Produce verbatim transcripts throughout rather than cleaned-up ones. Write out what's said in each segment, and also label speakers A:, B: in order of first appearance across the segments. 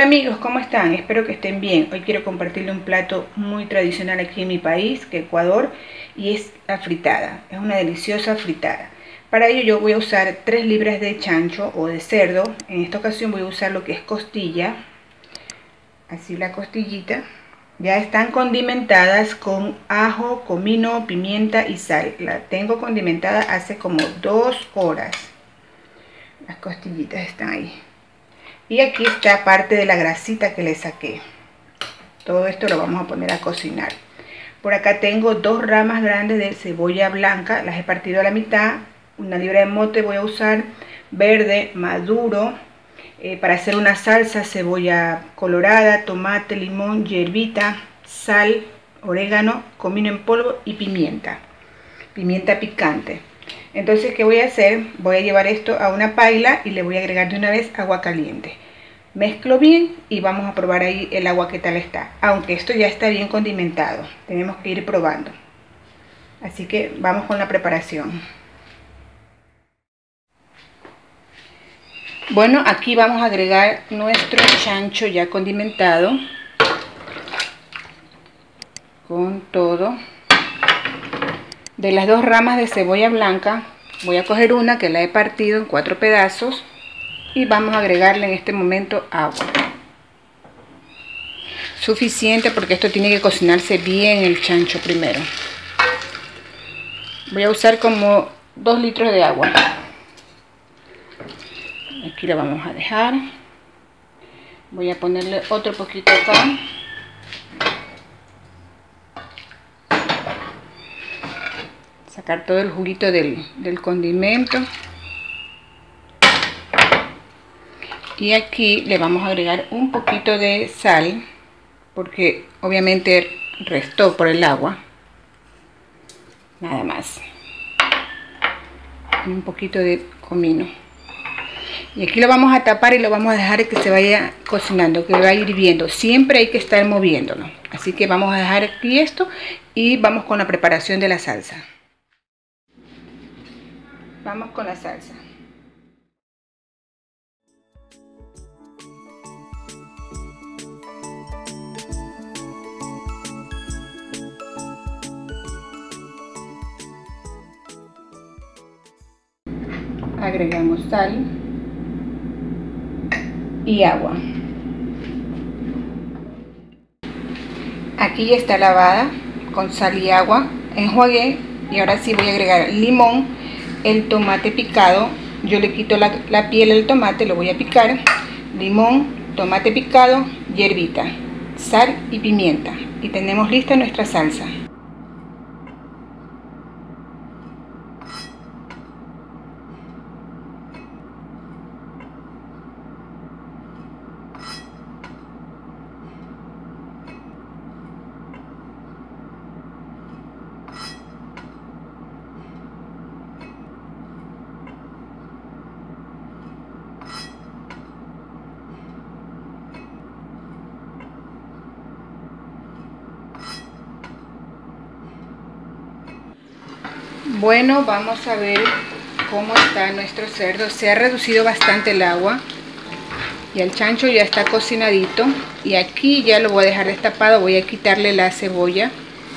A: amigos, ¿cómo están? Espero que estén bien. Hoy quiero compartirles un plato muy tradicional aquí en mi país, que es Ecuador, y es la fritada. Es una deliciosa fritada. Para ello yo voy a usar tres libras de chancho o de cerdo. En esta ocasión voy a usar lo que es costilla. Así la costillita. Ya están condimentadas con ajo, comino, pimienta y sal. La tengo condimentada hace como dos horas. Las costillitas están ahí. Y aquí está parte de la grasita que le saqué. Todo esto lo vamos a poner a cocinar. Por acá tengo dos ramas grandes de cebolla blanca. Las he partido a la mitad. Una libra de mote voy a usar. Verde, maduro. Eh, para hacer una salsa, cebolla colorada, tomate, limón, hierbita, sal, orégano, comino en polvo y pimienta. Pimienta picante. Entonces, ¿qué voy a hacer? Voy a llevar esto a una paila y le voy a agregar de una vez agua caliente. Mezclo bien y vamos a probar ahí el agua que tal está. Aunque esto ya está bien condimentado, tenemos que ir probando. Así que vamos con la preparación. Bueno, aquí vamos a agregar nuestro chancho ya condimentado. Con todo. De las dos ramas de cebolla blanca voy a coger una que la he partido en cuatro pedazos y vamos a agregarle en este momento agua suficiente, porque esto tiene que cocinarse bien el chancho primero. Voy a usar como dos litros de agua. Aquí la vamos a dejar. Voy a ponerle otro poquito acá. Sacar todo el juguito del, del condimento. Y aquí le vamos a agregar un poquito de sal, porque obviamente restó por el agua. Nada más. Un poquito de comino. Y aquí lo vamos a tapar y lo vamos a dejar que se vaya cocinando, que va a ir hirviendo. Siempre hay que estar moviéndolo. Así que vamos a dejar aquí esto y vamos con la preparación de la salsa. Vamos con la salsa. Agregamos sal y agua. Aquí ya está lavada con sal y agua. Enjuagué y ahora sí voy a agregar limón, el tomate picado. Yo le quito la, la piel al tomate, lo voy a picar. Limón, tomate picado, hierbita, sal y pimienta. Y tenemos lista nuestra salsa. Bueno, vamos a ver cómo está nuestro cerdo. Se ha reducido bastante el agua y el chancho ya está cocinadito. Y aquí ya lo voy a dejar destapado. Voy a quitarle la cebolla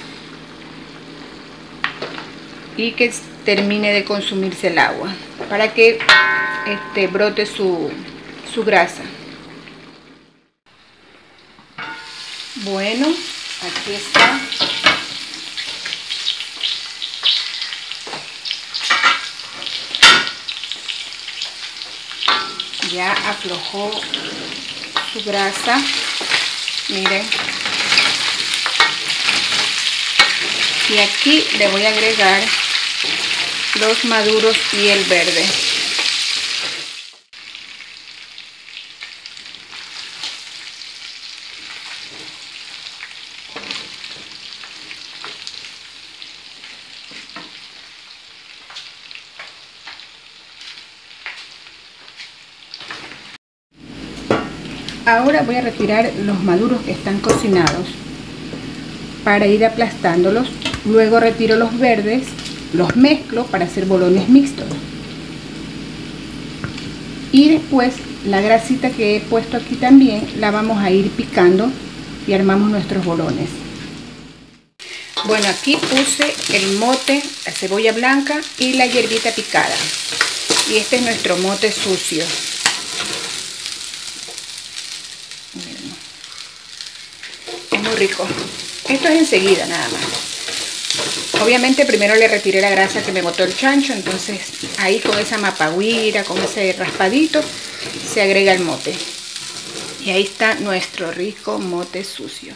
A: y que termine de consumirse el agua para que este, brote su, su grasa. Bueno, aquí está. Ya aflojó su grasa, miren. Y aquí le voy a agregar los maduros y el verde. Ahora voy a retirar los maduros que están cocinados para ir aplastándolos. Luego retiro los verdes, los mezclo para hacer bolones mixtos. Y después la grasita que he puesto aquí también la vamos a ir picando y armamos nuestros bolones. Bueno, aquí puse el mote, la cebolla blanca y la hierbita picada. Y este es nuestro mote sucio. Miren. Es muy rico. Esto es enseguida nada más. Obviamente primero le retiré la grasa que me botó el chancho, entonces ahí con esa mapaguira, con ese raspadito, se agrega el mote. Y ahí está nuestro rico mote sucio.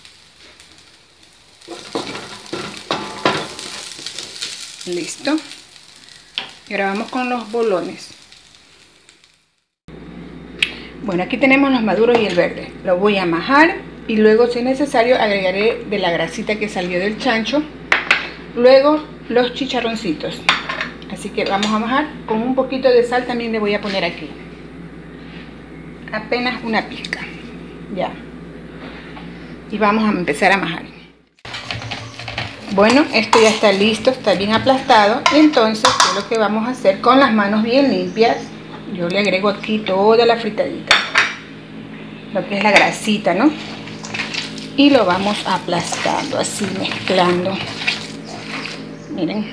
A: Listo. Y ahora vamos con los bolones. Bueno, aquí tenemos los maduros y el verde. Lo voy a majar y luego, si es necesario, agregaré de la grasita que salió del chancho. Luego los chicharroncitos. Así que vamos a majar. Con un poquito de sal también le voy a poner aquí. Apenas una pizca. Ya. Y vamos a empezar a majar. Bueno, esto ya está listo, está bien aplastado. Entonces, ¿qué es lo que vamos a hacer? Con las manos bien limpias, yo le agrego aquí toda la fritadita, lo que es la grasita, ¿no? Y lo vamos aplastando, así mezclando. Miren.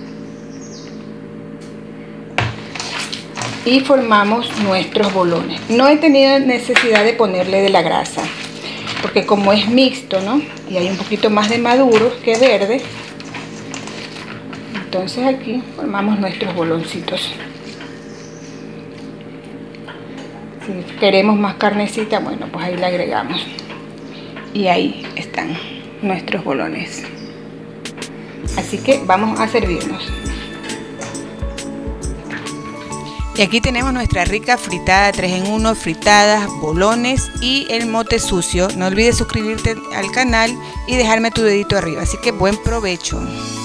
A: Y formamos nuestros bolones. No he tenido necesidad de ponerle de la grasa, porque como es mixto, ¿no? Y hay un poquito más de maduro que verde, entonces aquí formamos nuestros boloncitos. Si queremos más carnecita, bueno, pues ahí le agregamos. Y ahí están nuestros bolones. Así que vamos a servirnos. Y aquí tenemos nuestra rica fritada tres en uno, fritadas, bolones y el mote sucio. No olvides suscribirte al canal y dejarme tu dedito arriba. Así que buen provecho.